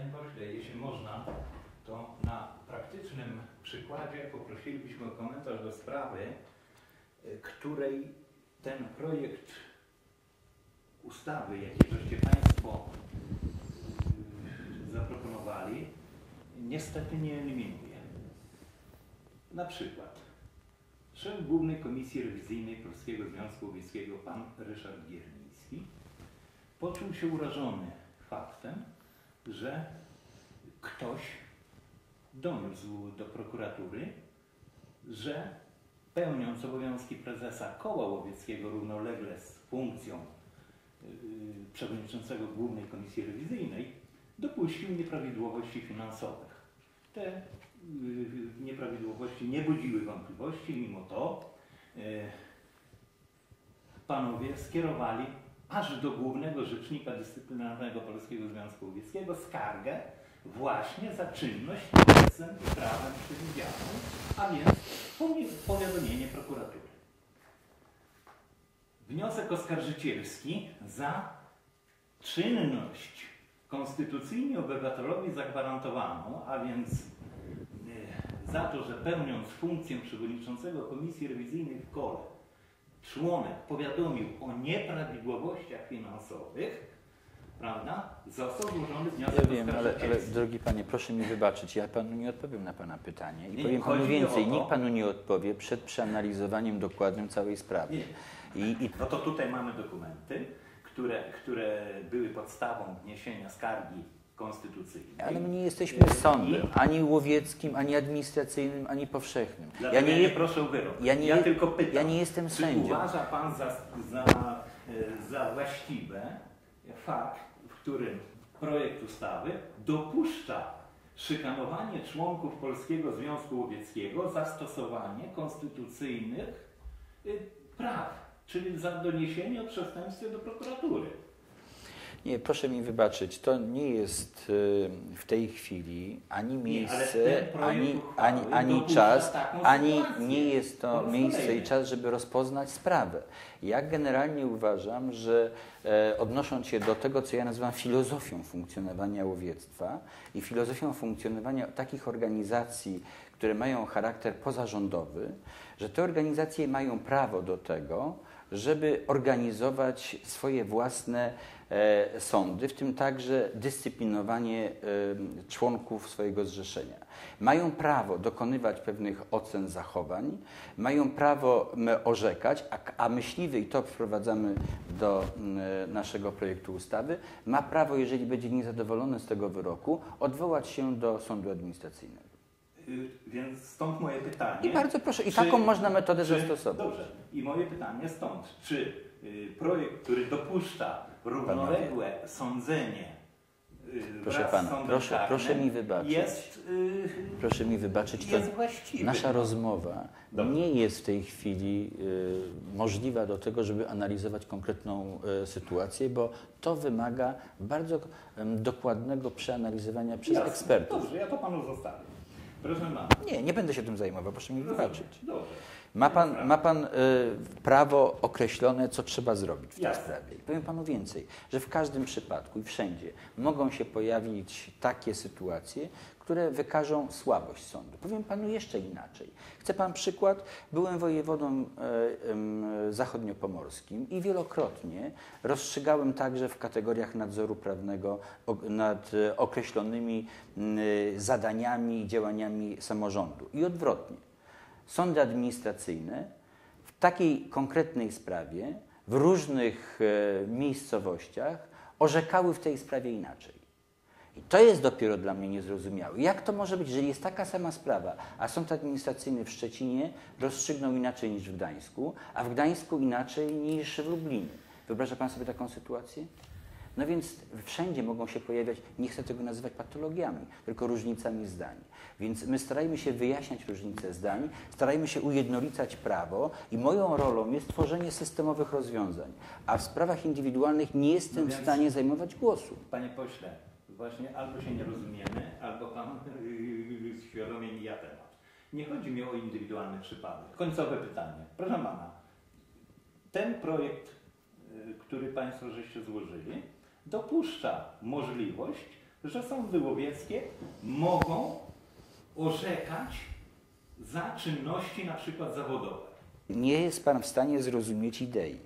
Panie pośle, jeśli można, to na praktycznym przykładzie poprosilibyśmy o komentarz do sprawy, której ten projekt ustawy, jaki żeście Państwo zaproponowali, niestety nie eliminuje. Na przykład szef Głównej Komisji Rewizyjnej Polskiego Związku Łowieckiego, pan Ryszard Gierliński, poczuł się urażony faktem, że ktoś doniósł do prokuratury, że pełniąc obowiązki prezesa Koła Łowieckiego równolegle z funkcją przewodniczącego Głównej Komisji Rewizyjnej, dopuścił nieprawidłowości finansowych. Te nieprawidłowości nie budziły wątpliwości, mimo to panowie skierowali aż do Głównego Rzecznika Dyscyplinarnego Polskiego Związku Łowieckiego skargę właśnie za czynność poza prawem przewidzianą, a więc powiadomienie prokuratury. Wniosek oskarżycielski za czynność konstytucyjnie obywatelowi zagwarantowaną, a więc za to, że pełniąc funkcję przewodniczącego Komisji Rewizyjnej w Kole, członek powiadomił o nieprawidłowościach finansowych, prawda, został złożony wniosek oskarżycielski. Ale drogi panie, proszę mi wybaczyć, ja panu nie odpowiem na pana pytanie i powiem panu więcej, nikt panu nie odpowie przed przeanalizowaniem dokładnym całej sprawy. No to tutaj mamy dokumenty, które były podstawą wniesienia skargi konstytucyjnej. Ale my nie jesteśmy sądem, ani łowieckim, ani administracyjnym, ani powszechnym. Ja nie proszę o wyrok. Ja tylko pytam, ja nie jestem sędzią. Czy uważa pan za właściwe fakt, w którym projekt ustawy dopuszcza szykanowanie członków Polskiego Związku Łowieckiego za stosowanie konstytucyjnych praw, czyli za doniesienie o przestępstwie do prokuratury? Nie, proszę mi wybaczyć, to nie jest w tej chwili ani miejsce, ani czas, ani nie jest to miejsce i czas, żeby rozpoznać sprawę. Ja generalnie uważam, że odnosząc się do tego, co ja nazywam filozofią funkcjonowania łowiectwa i filozofią funkcjonowania takich organizacji, które mają charakter pozarządowy, że te organizacje mają prawo do tego, żeby organizować swoje własne sądy, w tym także dyscyplinowanie członków swojego zrzeszenia. Mają prawo dokonywać pewnych ocen zachowań, mają prawo orzekać, a myśliwy, i to wprowadzamy do naszego projektu ustawy, ma prawo, jeżeli będzie niezadowolony z tego wyroku, odwołać się do sądu administracyjnego. Więc stąd moje pytanie. I bardzo proszę, i taką można metodę zastosować. Dobrze. I moje pytanie stąd, czy projekt, który dopuszcza równoległe sądzenie proszę pana, proszę mi wybaczyć. Proszę mi wybaczyć, to nasza rozmowa nie jest w tej chwili możliwa do tego, żeby analizować konkretną sytuację, bo to wymaga bardzo dokładnego przeanalizowania przez ekspertów. Dobrze, ja to panu zostawię. Proszę pana. Nie będę się tym zajmował, proszę mi wybaczyć. Dobrze. Ma pan prawo określone, co trzeba zrobić w tej sprawie. I powiem panu więcej, że w każdym przypadku i wszędzie mogą się pojawić takie sytuacje, które wykażą słabość sądu. Powiem panu jeszcze inaczej. Chce pan przykład? Byłem wojewodą zachodniopomorskim i wielokrotnie rozstrzygałem także w kategoriach nadzoru prawnego nad określonymi zadaniami i działaniami samorządu. I odwrotnie. Sądy administracyjne w takiej konkretnej sprawie w różnych miejscowościach orzekały w tej sprawie inaczej. I to jest dopiero dla mnie niezrozumiałe. Jak to może być, jeżeli jest taka sama sprawa, a sąd administracyjny w Szczecinie rozstrzygnął inaczej niż w Gdańsku, a w Gdańsku inaczej niż w Lublinie? Wyobraża pan sobie taką sytuację? No więc wszędzie mogą się pojawiać, nie chcę tego nazywać patologiami, tylko różnicami zdań. Więc my starajmy się wyjaśniać różnice zdań, starajmy się ujednolicać prawo i moją rolą jest tworzenie systemowych rozwiązań, a w sprawach indywidualnych nie jestem w stanie zajmować głosu. Panie pośle, właśnie albo się nie rozumiemy, albo pan świadomie mija temat. Nie chodzi mi o indywidualny przypadek. Końcowe pytanie. Proszę pana, ten projekt, który państwo żeście złożyli, dopuszcza możliwość że sądy łowieckie mogą orzekać za czynności na przykład zawodowe. Nie jest Pan w stanie zrozumieć idei.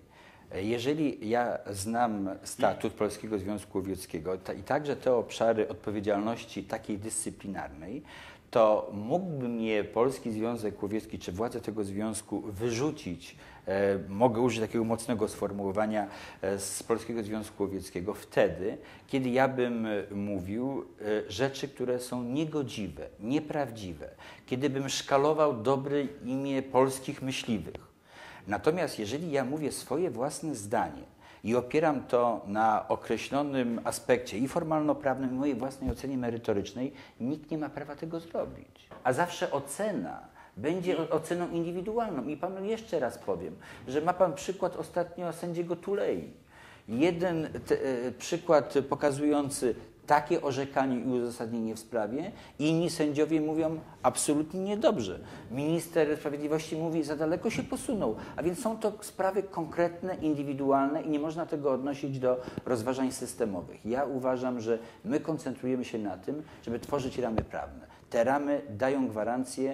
Jeżeli ja znam statut Polskiego Związku Łowieckiego i także te obszary odpowiedzialności takiej dyscyplinarnej, to mógłby mnie Polski Związek Łowiecki czy władze tego związku wyrzucić, mogę użyć takiego mocnego sformułowania, z Polskiego Związku Łowieckiego wtedy, kiedy ja bym mówił rzeczy, które są niegodziwe, nieprawdziwe, kiedy bym szkalował dobre imię polskich myśliwych. Natomiast jeżeli ja mówię swoje własne zdanie i opieram to na określonym aspekcie i formalno-prawnym, i mojej własnej ocenie merytorycznej, nikt nie ma prawa tego zrobić. A zawsze ocena będzie oceną indywidualną. I Panu jeszcze raz powiem, że ma Pan przykład ostatnio sędziego Tulei. Jeden przykład pokazujący takie orzekanie i uzasadnienie w sprawie, inni sędziowie mówią absolutnie niedobrze. Minister Sprawiedliwości mówi, za daleko się posunął. A więc są to sprawy konkretne, indywidualne i nie można tego odnosić do rozważań systemowych. Ja uważam, że my koncentrujemy się na tym, żeby tworzyć ramy prawne. Te ramy dają gwarancję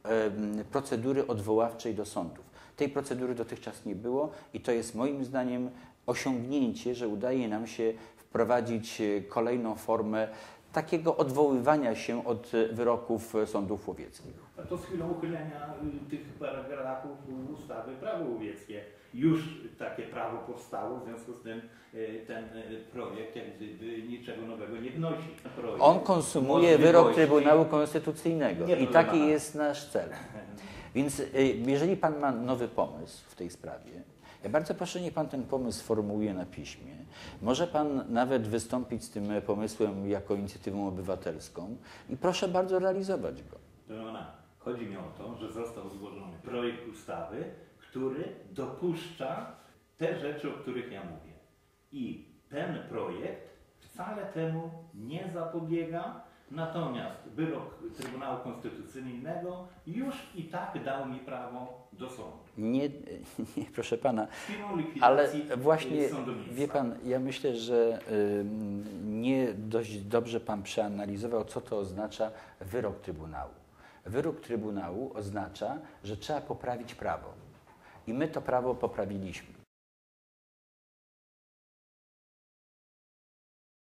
procedury odwoławczej do sądów. Tej procedury dotychczas nie było i to jest moim zdaniem osiągnięcie, że udaje nam się wprowadzić kolejną formę takiego odwoływania się od wyroków sądów łowieckich. A to z chwilą uchylenia tych paragrafów ustawy Prawo łowieckie. Już takie prawo powstało, w związku z tym ten projekt jak gdyby niczego nowego nie wnosi. On konsumuje wyrok Trybunału Konstytucyjnego i taki jest nasz cel. Więc jeżeli Pan ma nowy pomysł w tej sprawie, ja bardzo proszę, niech Pan ten pomysł sformułuje na piśmie. Może Pan nawet wystąpić z tym pomysłem jako inicjatywą obywatelską i proszę bardzo realizować go. Chodzi mi o to, że został złożony projekt ustawy, który dopuszcza te rzeczy, o których ja mówię. I ten projekt wcale temu nie zapobiega, natomiast wyrok Trybunału Konstytucyjnego już i tak dał mi prawo do sądu. Nie, proszę Pana, ale właśnie, wie Pan, ja myślę, że nie dość dobrze Pan przeanalizował, co to oznacza wyrok Trybunału. Wyrok Trybunału oznacza, że trzeba poprawić prawo. I my to prawo poprawiliśmy.